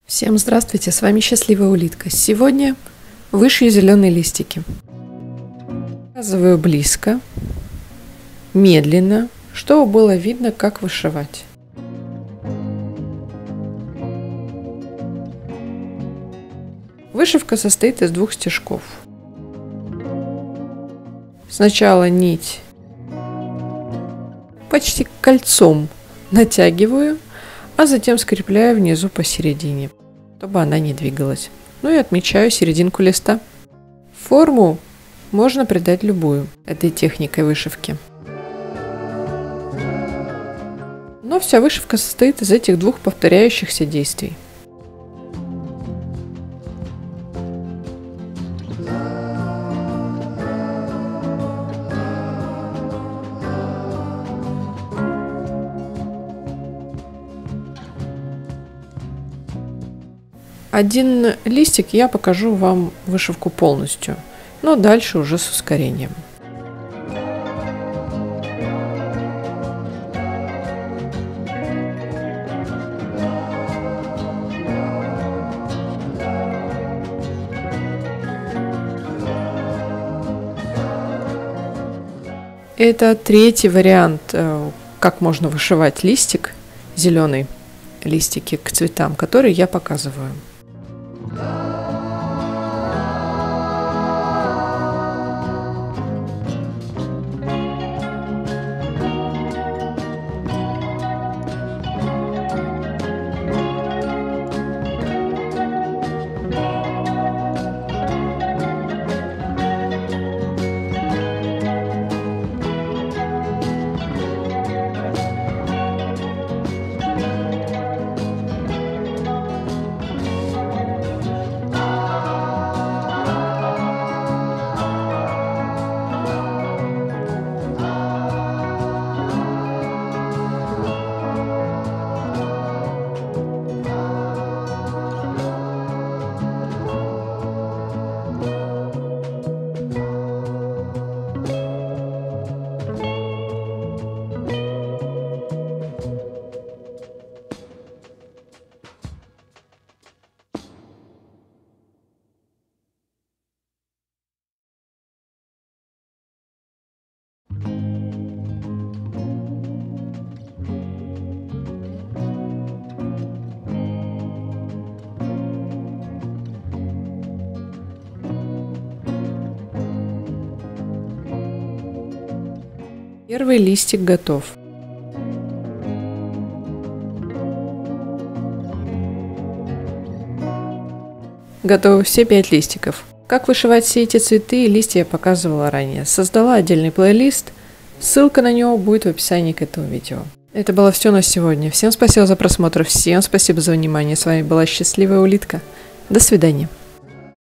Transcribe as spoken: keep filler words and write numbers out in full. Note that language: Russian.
Всем здравствуйте, с вами Счастливая Улитка. Сегодня вышью зеленые листики. Показываю близко, медленно, чтобы было видно, как вышивать. Вышивка состоит из двух стежков. Сначала нить почти кольцом натягиваю, а затем скрепляю внизу посередине, чтобы она не двигалась. Ну и отмечаю серединку листа. Форму можно придать любую этой техникой вышивки. Но вся вышивка состоит из этих двух повторяющихся действий. Один листик я покажу вам вышивку полностью, но дальше уже с ускорением. Это третий вариант, как можно вышивать листик, зеленый листики к цветам, которые я показываю. Первый листик готов. Готовы все пять листиков. Как вышивать все эти цветы и листья я показывала ранее. Создала отдельный плейлист. Ссылка на него будет в описании к этому видео. Это было все на сегодня. Всем спасибо за просмотр. Всем спасибо за внимание. С вами была Счастливая Улитка. До свидания.